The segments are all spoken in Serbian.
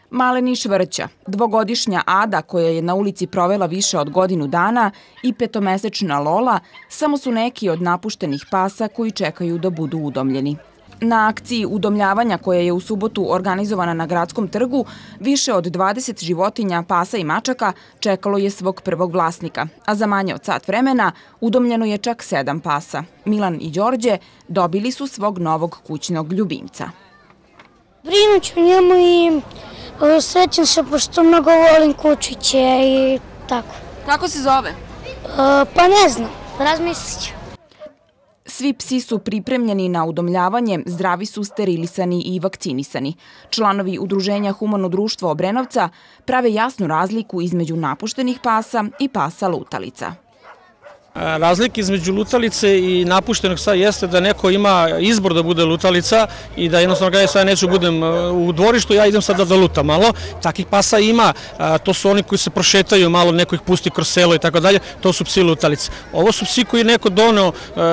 Maleni Švrća, dvogodišnja Ada koja je na ulici provela više od godinu dana i petomesečna Lola samo su neki od napuštenih pasa koji čekaju da budu udomljeni. Na akciji udomljavanja koja je u subotu organizovana na Gradskom trgu, više od 20 životinja, pasa i mačaka čekalo je svog prvog vlasnika, a za manje od sat vremena udomljeno je čak 7 pasa. Milan i Đorđe dobili su svog novog kućnog ljubimca. Brinuću njemu i srećem se pošto mnogo volim kučiće i tako. Kako se zove? Pa ne znam, razmislit ću. Svi psi su pripremljeni na udomljavanje, zdravi su, sterilisani i vakcinisani. Članovi Udruženja Humano društvo Obrenovca prave jasnu razliku između napuštenih pasa i pasa lutalica. Razlika između lutalice i napuštenog psa jeste da neko ima izbor da bude lutalica i da jednostavno kaže sad neću budem u dvorištu, ja idem sada da lutam malo. Takih pasa ima, to su oni koji se prošetaju malo, neko ih pusti kroz selo i tako dalje, to su psi lutalice. Ovo su psi koji je neko doneo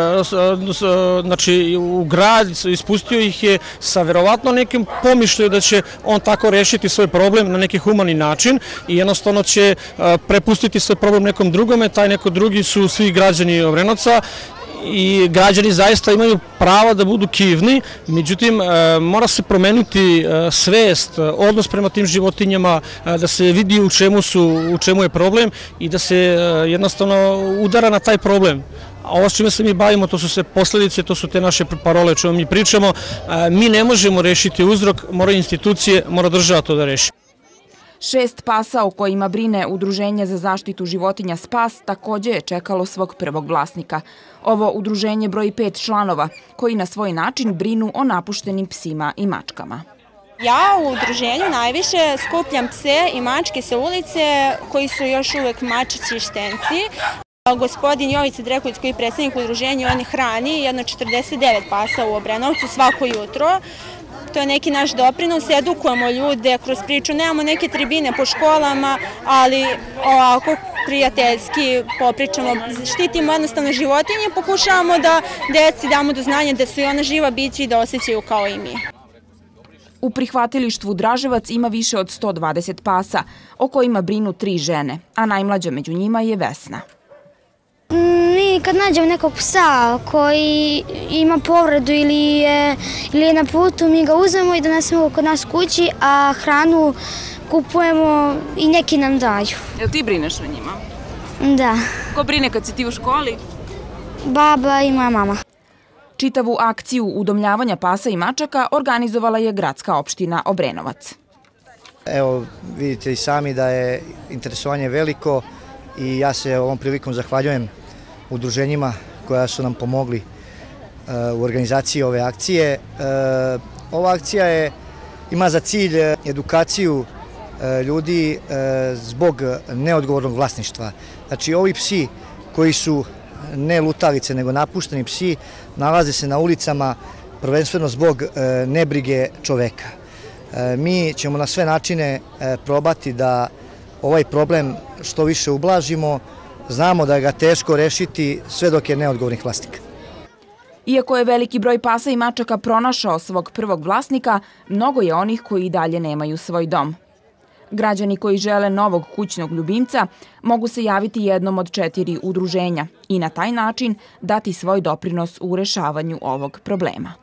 znači, u grad, ispustio ih je sa verovatno nekim pomišljaju da će on tako rešiti svoj problem na neki humani način i jednostavno će prepustiti svoj problem nekom drugome, taj neko drugi su svi građani Obrenovca i građani zaista imaju pravo da budu kivni, međutim mora se promeniti svest, odnos prema tim životinjama, da se vidi u čemu je problem i da se jednostavno udara na taj problem. A ovo s čime se mi bavimo, to su sve posledice, to su te naše parole o čemu mi pričamo. Mi ne možemo rešiti uzrok, moraju institucije, mora država to da reši. 6 pasa o kojima brine Udruženje za zaštitu životinja Spas takođe je čekalo svog prvog vlasnika. Ovo udruženje broji 5 članova koji na svoj način brinu o napuštenim psima i mačkama. Ja u udruženju najviše skupljam pse i mačke sa ulice koji su još uvek mačići i štenci. Gospodin Jovica Dreković koji je predsjednik udruženja, on hrani jedno 49 pasa u Obrenovcu svako jutro. To je neki naš doprinos, edukujemo ljude kroz priču, nemamo neke tribine po školama, ali ovako prijateljski popričamo, štitimo jednostavno životinje, pokušavamo da deci damo do znanja da su i ona živa bića i da osjećaju kao i mi. U prihvatilištvu Draževac ima više od 120 pasa, o kojima brinu 3 žene, a najmlađa među njima je Vesna. Mi kad nađemo nekog psa koji ima povredu ili je na putu, mi ga uzmemo i donesemo kod nas kući, a hranu kupujemo i neki nam daju. Jel ti brineš o njima? Da. Ko brine kad si ti u školi? Baba i moja mama. Čitavu akciju udomljavanja pasa i mačaka organizovala je gradska opština Obrenovac. Evo, vidite i sami da je interesovanje veliko i ja se ovom prilikom zahvaljujem udruženjima koja su nam pomogli u organizaciji ove akcije. Ova akcija ima za cilj edukaciju ljudi zbog neodgovornog vlasništva. Znači, ovi psi koji su ne lutalice nego napušteni psi nalaze se na ulicama prvenstveno zbog nebrige čoveka. Mi ćemo na sve načine probati da ovaj problem što više ublažimo. Znamo da ga teško rešiti sve dok je neodgovornih vlasnika. Iako je veliki broj pasa i mačaka pronašao svog prvog vlasnika, mnogo je onih koji i dalje nemaju svoj dom. Građani koji žele novog kućnog ljubimca mogu se javiti jednom od 4 udruženja i na taj način dati svoj doprinos u rešavanju ovog problema.